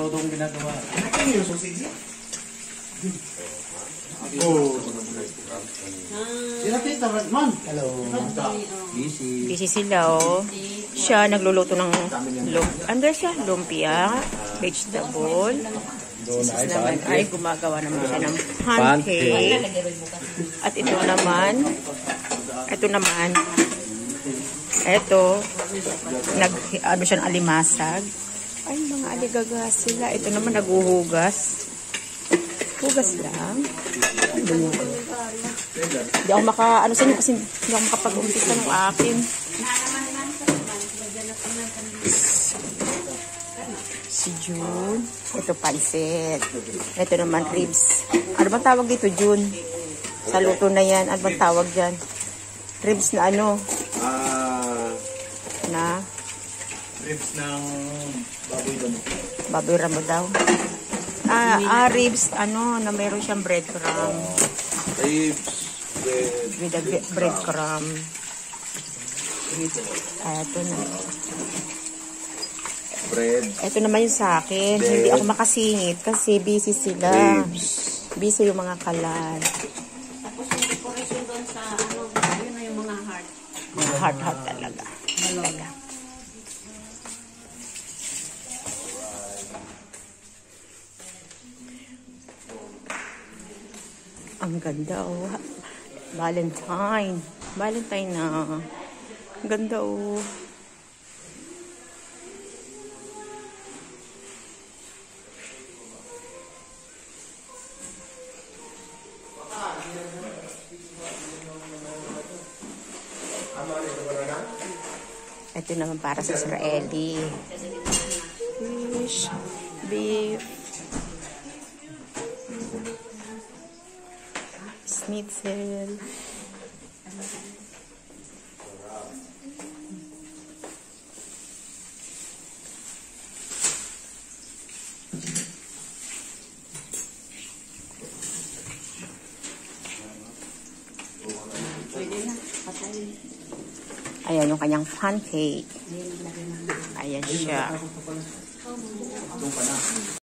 todong ginagawa. Ano yung sausage? Hello. Busy sila, oh. Siya nagluluto ng lumpia, vegetable. Sis naman ay gumagawa naman siya ng pancake. At ito naman, ano siya ng alimasag. Ay, mga aligagas sila. Ito naman naghuhugas. Hugas lang. Hindi ako kasi hindi ako makapag-umpisa ng akin. Si June. Ito pansit. Ito naman ribs. Ano bang tawag dito, June? Sa luto na yan. Ano bang tawag dyan? Ribs na ano? Ribs ng baboy damo. Baboy ramo daw. Ribs, na meron siyang breadcrumb. Ribs. With a breadcrumb. Ito na. Bread. Ito naman yung sa akin. Hindi ako makasingit kasi busy sila. Ribs. Busy yung mga kalan. Tapos yung decoration doon sa yun na yung mga heart. Mga heart talaga. Ang ganda, oh. Valentine na. Ang ganda, oh. Ito naman para sa Israeli. Fish, beef, schnitzel. Ayan yung kanyang pancake. Ayan siya.